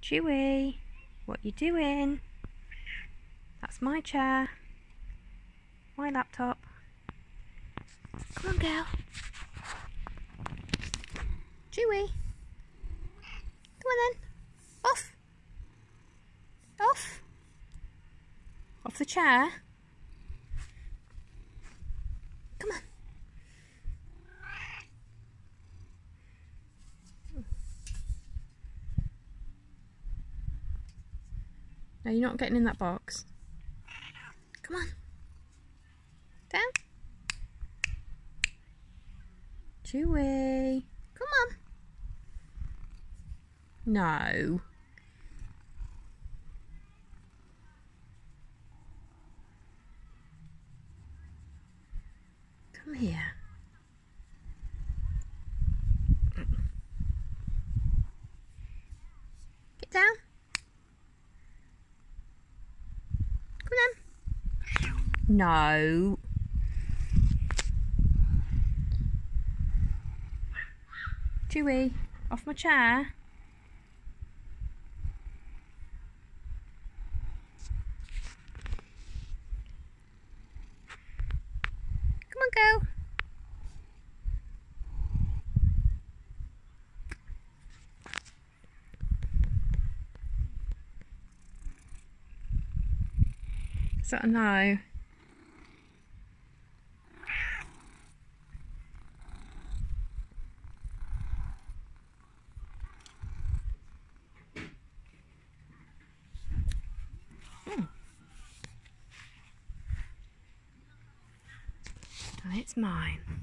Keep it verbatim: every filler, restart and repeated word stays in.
Chewy, what you doing? That's my chair. My laptop. Come on, girl. Chewy. Come on then. Off. Off. Off the chair. Come on. No, you're not getting in that box. Come on. Down. Chewy. Come on. No. Come here. Get down. Come on. No. Chewy, off my chair. Come on, go. Is that a no? Hmm. And it's mine.